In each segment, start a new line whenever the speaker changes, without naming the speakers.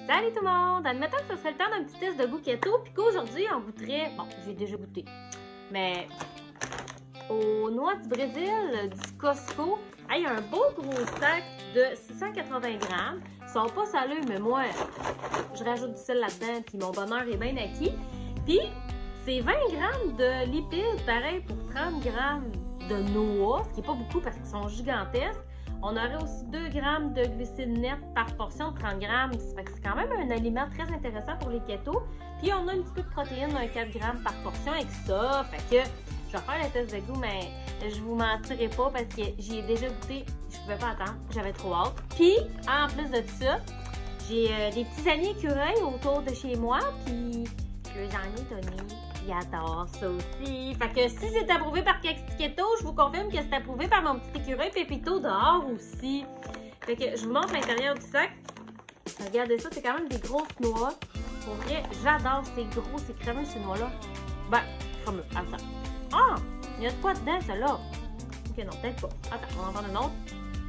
Salut tout le monde! Admettons que ce serait le temps d'un petit test de goût keto, puis qu'aujourd'hui on goûterait, bon, j'ai déjà goûté, mais aux noix du Brésil du Costco, il y a un beau gros sac de 680 grammes. Ils sont pas salés, mais moi, je rajoute du sel là-dedans, puis mon bonheur est bien acquis. Puis, c'est 20 grammes de lipides, pareil pour 30 grammes de noix, ce qui n'est pas beaucoup parce qu'ils sont gigantesques. On aurait aussi 2 grammes de glucides nets par portion de 30 grammes. Ça fait que c'est quand même un aliment très intéressant pour les ketos. Puis on a un petit peu de protéines, un 4 grammes par portion avec ça. Fait que je vais faire le test de goût, mais je vous mentirai pas parce que j'y ai déjà goûté. Je pouvais pas attendre. J'avais trop hâte. Puis, en plus de ça, j'ai des petits amis écureuils autour de chez moi. Puis, j'en ai donné. Ils adorent ça aussi. Fait que si c'est approuvé par Keto, je vous confirme que c'est approuvé par mon petit écureuil Pépito dehors aussi. Fait que je vous montre l'intérieur du sac. Regardez ça, c'est quand même des grosses noix. Pour vrai, j'adore ces gros, ces crémeux, ces noix-là. Ben, crémeux, attends. Ah! Il y a de quoi dedans, celle-là? Ok, non, peut-être pas. Attends, on va en prendre une autre.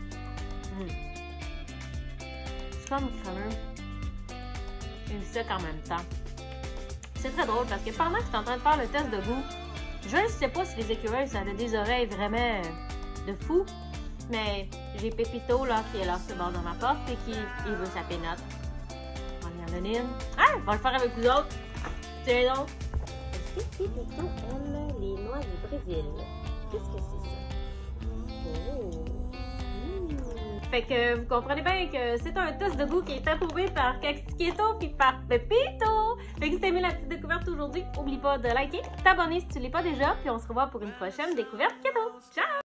C'est comme crémeux. Et sec en même temps. C'est très drôle parce que pendant que je suis en train de faire le test de goût, je ne sais pas si les écureuils, ça a des oreilles vraiment de fou, mais j'ai Pépito là, qui est là sur le bord de ma porte et qui veut sa pénote. On va lui en donner une. Ah! On va le faire avec vous autres. Tiens donc.
Est-ce que Pépito aime les noix du Brésil? Qu'est-ce que c'est ça? Oh!
Fait que vous comprenez bien que c'est un test de goût qui est approuvé par Keto puis par Pépito. Fait que si t'as aimé la petite découverte aujourd'hui, oublie pas de liker, t'abonner si tu l'es pas déjà, puis on se revoit pour une prochaine découverte keto. Ciao!